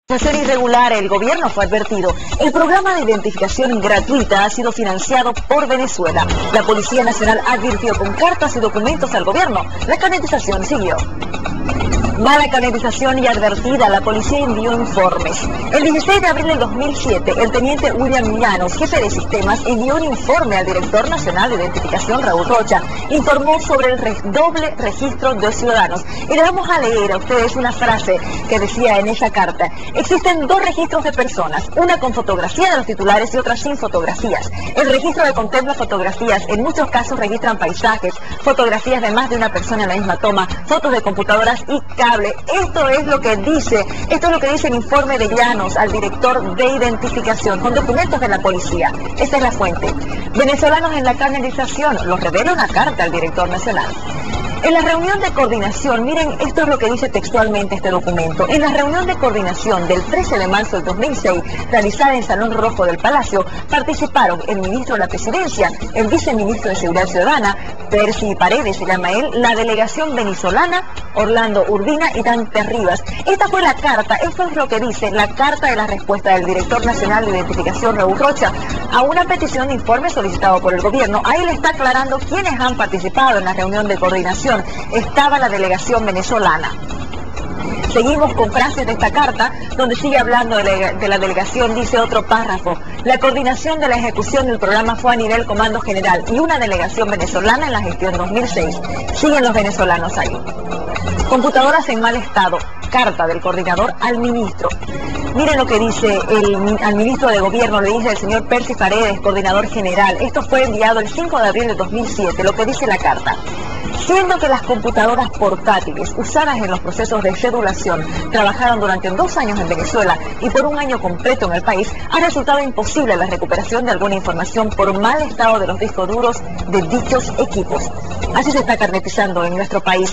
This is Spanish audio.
Irregular, el gobierno fue advertido. El programa de identificación gratuita ha sido financiado por Venezuela. La Policía Nacional advirtió con cartas y documentos al gobierno. La canalización siguió. Mala canalización y advertida, la policía envió informes. El 16 de abril del 2007, el teniente William Llanos, jefe de sistemas, envió un informe al director nacional de identificación, Raúl Rocha. Informó sobre el doble registro de ciudadanos. Y le vamos a leer a ustedes una frase que decía en esa carta. Existen dos registros de personas, una con fotografía de los titulares y otra sin fotografías. El registro que contempla fotografías, en muchos casos registran paisajes, fotografías de más de una persona en la misma toma, fotos de computadoras y cable. Esto es lo que dice el informe de Llanos al director de identificación, con documentos de la policía. Esta es la fuente. Venezolanos en la canalización, lo revela una carta al director nacional. En la reunión de coordinación, miren, esto es lo que dice textualmente este documento. En la reunión de coordinación del 13 de marzo del 2006, realizada en Salón Rojo del Palacio, participaron el ministro de la Presidencia, el viceministro de Seguridad Ciudadana, Percy Paredes se llama él, la delegación venezolana, Orlando Urbina y Dante Rivas. Esta fue la carta, esto es lo que dice la carta de la respuesta del director nacional de identificación, Raúl Rocha, a una petición de informe solicitado por el gobierno. Ahí le está aclarando quiénes han participado en la reunión de coordinación. Estaba la delegación venezolana. Seguimos con frases de esta carta, donde sigue hablando de la delegación, dice otro párrafo. La coordinación de la ejecución del programa fue a nivel comando general y una delegación venezolana en la gestión 2006. Siguen los venezolanos ahí. Computadoras en mal estado. Carta del coordinador al ministro. Miren lo que dice al ministro de Gobierno, le dice el señor Percy Paredes, coordinador general. Esto fue enviado el 5 de abril de 2007, lo que dice la carta. Siendo que las computadoras portátiles usadas en los procesos de cedulación trabajaron durante 2 años en Venezuela y por 1 año completo en el país, ha resultado imposible la recuperación de alguna información por mal estado de los discos duros de dichos equipos. Así se está carnetizando en nuestro país.